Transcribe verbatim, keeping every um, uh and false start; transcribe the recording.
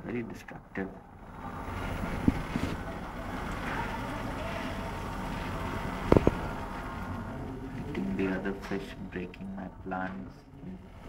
very destructive. Hitting the other fish, breaking my plans.